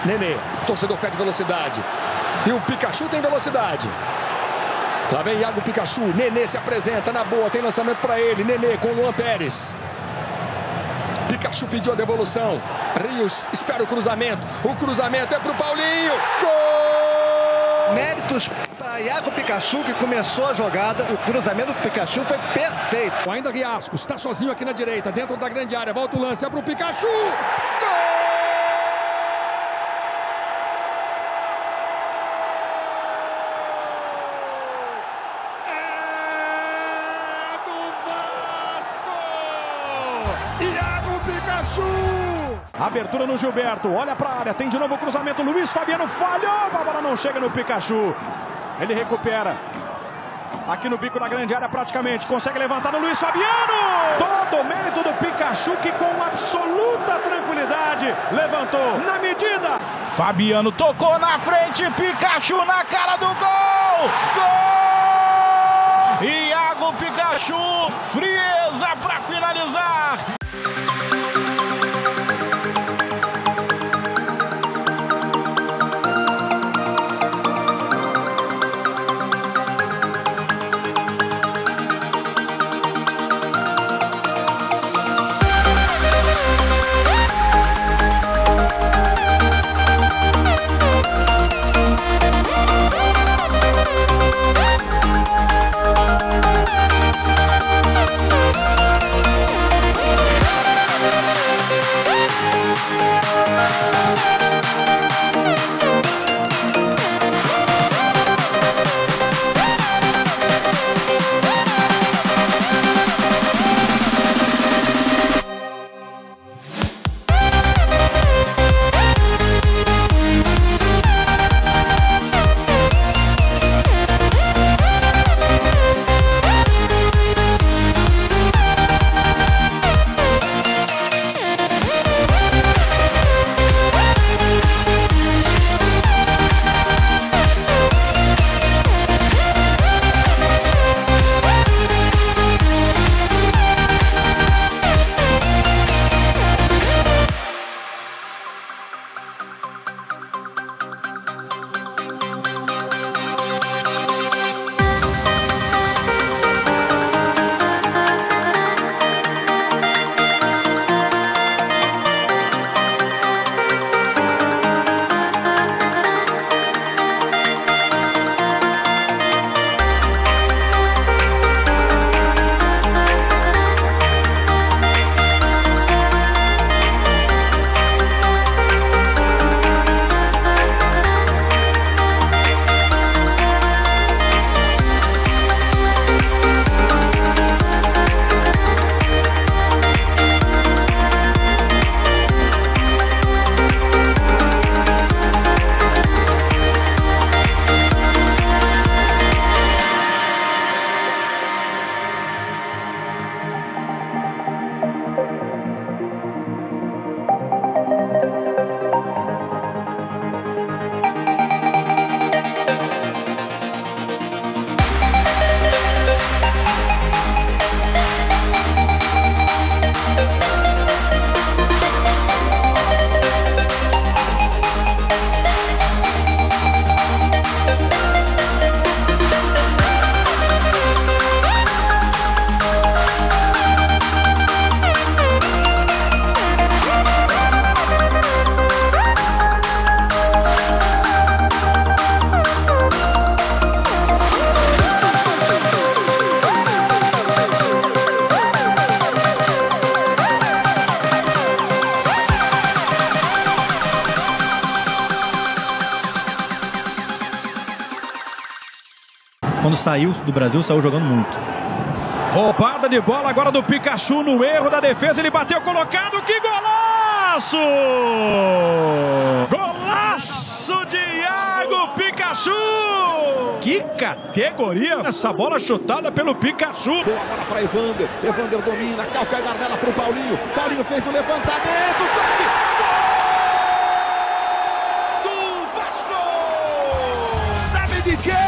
Nenê, torcedor pede velocidade. E o Pikachu tem velocidade. Lá vem Iago Pikachu. Nenê se apresenta na boa. Tem lançamento para ele. Nenê com o Luan Pérez. Pikachu pediu a devolução. Rios espera o cruzamento. O cruzamento é para o Paulinho. Gol! Méritos para Iago Pikachu, que começou a jogada. O cruzamento do Pikachu foi perfeito. Ainda Riasco. Está sozinho aqui na direita. Dentro da grande área. Volta o lance. É para o Pikachu. Gol! Iago Pikachu! Abertura no Gilberto, olha para a área, tem de novo o cruzamento, Luiz Fabiano falhou, a bola não chega no Pikachu. Ele recupera aqui no bico da grande área praticamente, consegue levantar no Luiz Fabiano! Todo o mérito do Pikachu que com absoluta tranquilidade levantou na medida. Fabiano tocou na frente, Pikachu na cara do gol! Gol! Iago Pikachu, frieza para finalizar. Quando saiu do Brasil, saiu jogando muito. Roubada de bola agora do Pikachu no erro da defesa. Ele bateu colocado. Que golaço! Golaço de Iago Pikachu! Que categoria essa bola chutada pelo Pikachu. Boa bola para Evander. Evander domina. Calcanhar nela para o Paulinho. Paulinho fez o levantamento. Toque! Gol! Do Vasco! Sabe de quê?